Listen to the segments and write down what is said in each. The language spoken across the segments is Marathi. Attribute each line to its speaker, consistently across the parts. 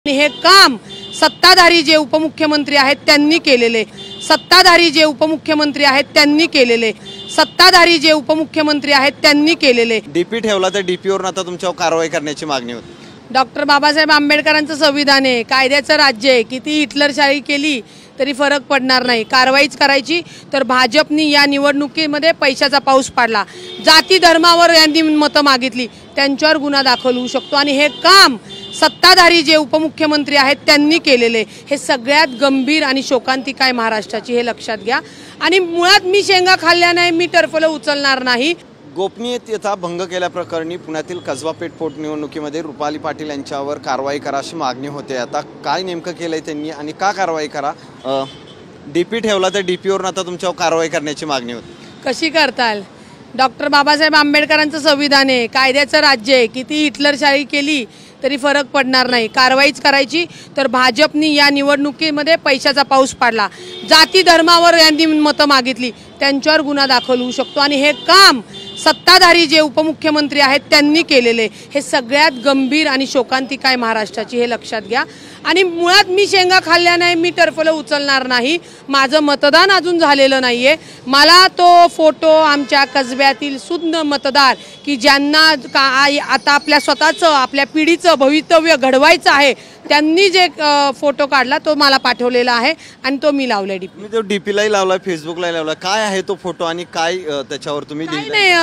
Speaker 1: हे काम सत्ताधारी जे उपमुख्यमंत्री आहेत त्यांनी केलेले सत्ताधारी जे उपमुख्यमंत्री आहेत त्यांनी केलेले सत्ताधारी जे उपमुख्यमंत्री आहेत त्यांनी केलेले
Speaker 2: डीपी ठेवला तर डीपीवर आता तुमच्यावर कारवाई करण्याची मागणी होती।
Speaker 1: डॉक्टर बाबासाहेब आंबेडकरांचं संविधान आहे, कायद्याचं राज्य आहे। किती हिटलरशाही केली तरी फरक पडणार नाही, कारवाईच करायची। तर भाजपनी या निवडणुकीमध्ये पैशाचा पाऊस पाडला, जाती धर्मावर यांनी मतं मागितली, त्यांच्यावर गुन्हा दाखल होऊ शकतो। आणि हे काम सत्ताधारी जे उपमुख्यमंत्री आहेत त्यांनी केलेले हे सगळ्यात गंभीर आणि शोकांतिका आहे महाराष्ट्राची, हे लक्षात घ्या। आणि मुळात मी शेंगा खाल्ल्या नाही, मी टरफलं उचलणार नाही।
Speaker 2: गोपनीयतेचा भंग केल्याप्रकरणी पुण्यातील कसबा पेठ पोटनिवडणुकीमध्ये रुपाली पाटील यांच्यावर कारवाई करा अशी मागणी होते। आता काय नेमकं केलंय त्यांनी आणि का कारवाई करा? डीपी ठेवला तर डीपीवर आता तुमच्यावर कारवाई करण्याची मागणी होती।
Speaker 1: कशी करताल? डॉक्टर बाबासाहेब आंबेडकरांचं संविधान आहे, कायद्याचं राज्य आहे। किती हिटलरशाही केली तरी फरक पडणार नाही, कारवाईच करायची। तर भाजपनी या निवडणुकीमध्ये पैशाचा पाऊस पाडला, जाती धर्मावर यांनी मतं मागितली, त्यांच्यावर गुन्हा दाखल होऊ शकतो। आणि हे काम सत्ताधारी जे उपमुख्यमंत्री आहेत त्यांनी केलेले हे सगळ्यात गंभीर आणि शोकांतिका आहे महाराष्ट्राची, हे लक्षात घ्या। आणि मुळात मी शेंगा खाल्ल्या नाही, मी टरफलं उचलणार नाही, माझं मतदान अजून झालेलं नाहीये। मला तो फोटो आमच्या कसब्यातील सुज्ञ मतदार की ज्यांना आता आपल्या स्वतःचं आपल्या पिढीचं भवितव्य घडवायचं आहे त्यांनी जे फोटो काढला तो मला पाठवलेला आहे आणि तो मी लावलाय डीपी।
Speaker 2: मी तो डीपीलाही लावलाय, फेसबुकला लावलाय। काय आहे तो फोटो आणि काय त्याच्यावर तुम्ही
Speaker 1: लिहिलंय?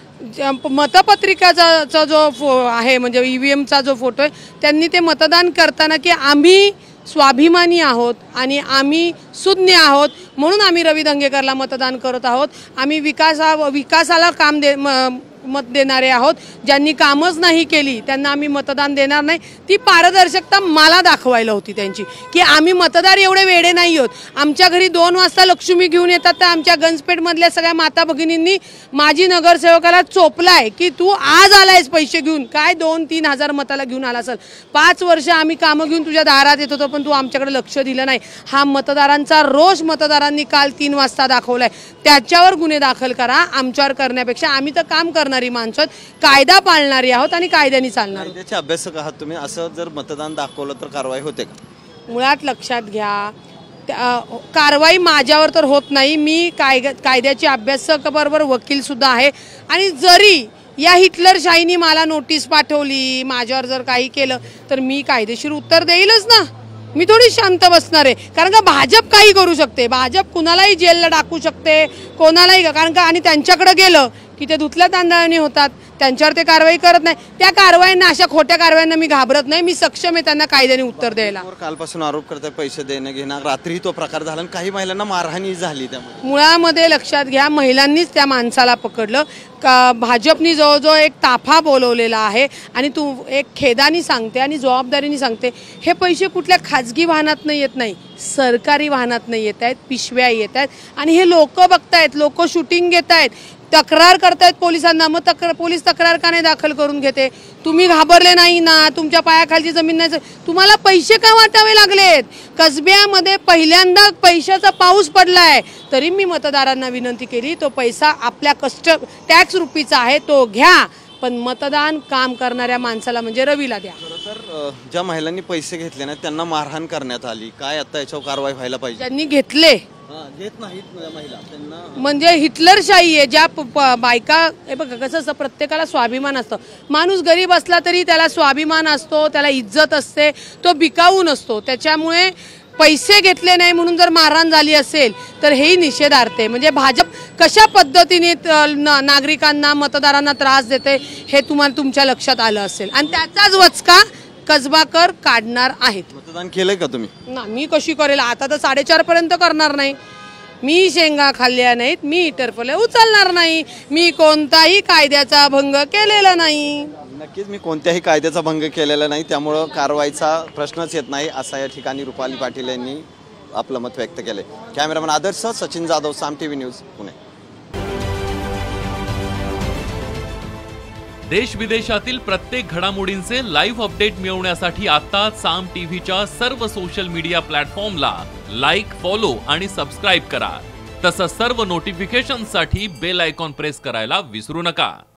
Speaker 1: मतपत्रिकाचा जो आहे म्हणजे ईव्हीएमचा जो फोटो आहे, त्यांनी ते मतदान करताना की आम्ही स्वाभिमानी आहोत आणि आम्ही सुज्ञ आहोत म्हणून आम्ही रवी दंगेकरला मतदान करत आहोत। आम्ही विकासाला मत देणारे आहोत, ज्यांनी कामच नाही केली त्यांना आम्ही मतदान देणार नाही। ती पारदर्शकता मला दाखवायला होती त्यांची की आम्ही मतदार एवढे वेडे नाही आहोत। आमच्या घरी 2 वाजता लक्ष्मी घेऊन येतात तर आमच्या गंजपेठमधल्या सगळ्या माता भगिनींनी माझी नगरसेवकाला चोपलाय की तू आज आलायस पैसे घेऊन, काय 2-3 हजार मताला घेऊन आला असेल। 5 वर्ष आम्ही कामं घेऊन तुझ्या दारात येत होतो पण तू आमच्याकडे लक्ष दिलं नाही। हा मतदारांचा रोष मतदारांनी काल 3 वाजता दाखवलाय, त्याच्यावर गुन्हे दाखल करा। आमच्यावर करण्यापेक्षा आम्ही तर काम करणारी माणसं, कायदा पाळणारी आहोत आणि कायद्याने चालणार।
Speaker 2: कायद्याचे अभ्यासक आहात तुम्ही, असं जर मतदान दाखवलं तर कारवाई होते का?
Speaker 1: मुळात लक्षात घ्या, कारवाई माझ्यावर तर होत नाही। मी कायद्याचे अभ्यासक बरोबर वकील सुद्धा आहे आणि जरी या हिटलरशाहीनी मला नोटीस पाठवली, माझ्यावर जर काही केलं तर मी कायदेशीर उत्तर देईलच ना। मी थोडी शांत बसणार आहे, कारण का भाजप काही करू शकते, भाजप कुणालाही जेलला टाकू शकते, कोणालाही, कारण का आणि त्यांच्याकडे गेलं की ते धुतल्या तांदळाने होतात, त्यांच्यावर ते कारवाई करत नाही। त्या कारवायांना, अशा खोट्या कारवायांना मी घाबरत नाही, मी सक्षम आहे त्यांना कायद्याने उत्तर द्यायला।
Speaker 2: कालपासून आरोप करताय पैसे देणं घेणं, रात्री तो प्रकार झाला आणि काही महिलांना मारहाणी झाली। त्यामुळे
Speaker 1: मुळामध्ये लक्षात घ्या, महिलांनीच त्या माणसाला पकडलं। भाजपनी जवळजवळ एक ताफा बोलवलेला आहे आणि तू एक खेदानी सांगते आणि जबाबदारीने सांगते, हे पैसे कुठल्या खाजगी वाहनात येत नाही, सरकारी वाहनात येत आहेत, पिशव्या येत आहेत आणि हे लोक बघतायत, लोक शूटिंग घेत आहेत, तक्रार करतायत पोलिसांना। मग पोलीस तक्रार का नाही दाखल करून घेते? तुम्ही घाबरले नाही ना, तुमच्या पायाखालची जमीन नाही, तुम्हाला पैसे का वाटावे लागलेत? कसब्यामध्ये पहिल्यांदा पैशाचा पाऊस पडलाय, तरी मी मतदारांना विनंती केली, तो पैसा आपल्या टॅक्स रुपीचा आहे तो घ्या, पण मतदान काम करणाऱ्या माणसाला म्हणजे रवीला द्या।
Speaker 2: तर ज्या महिलांनी पैसे घेतले ना त्यांना मारहाण करण्यात आली, काय आता याच्यावर कारवाई व्हायला पाहिजे?
Speaker 1: ज्यांनी घेतले
Speaker 2: घेत नाहीत महिला त्यांना
Speaker 1: म्हणजे हिटलरशाही आहे। ज्या बायका, हे बघा कसं असतं, प्रत्येकाला स्वाभिमान असतं। माणूस गरीब असला तरी त्याला स्वाभिमान असतो, त्याला इज्जत असते, तो बिकाऊ नसतो। त्याच्यामुळे पैसे घेतले नाही म्हणून जर मारहाण झाली असेल तर हेही निषेधार्थ आहे। म्हणजे भाजप कशा पद्धतीने नागरिकांना, मतदारांना त्रास देते हे तुमच्या लक्षात आलं असेल आणि त्याचाच वचका कसबाकर काढणार आहेत।
Speaker 2: मतदान केलंय का तुम्ही? ना,
Speaker 1: मी कशी करेल? आता तर 4:30 पर्यंत करणार नाही। मी शेंगा खाल्ल्या नाहीत, मी टरफले उचलणार नाही, मी कोणताही कायद्याचा भंग केलेला नाही।
Speaker 2: नक्कीच मी कोणत्याही कायद्याचा भंग केलेला नाही, त्यामुळे कारवाईचा प्रश्नच येत नाही, असा या ठिकाणी रुपाली पाटील यांनी आपलं मत व्यक्त केलंय। Cameraman Adarsh, Sachin Jadhav, Saam TV news, Pune.
Speaker 3: देश विदेशातील प्रत्येक घडामोडींचे लाईव्ह अपडेट मिळवण्यासाठी आता साम टीव्हीच्या सर्व सोशल मीडिया प्लॅटफॉर्मला लाईक, फॉलो आणि सबस्क्राईब करा। तसंच सर्व नोटिफिकेशनसाठी बेल आयकॉन प्रेस करायला विसरू नका।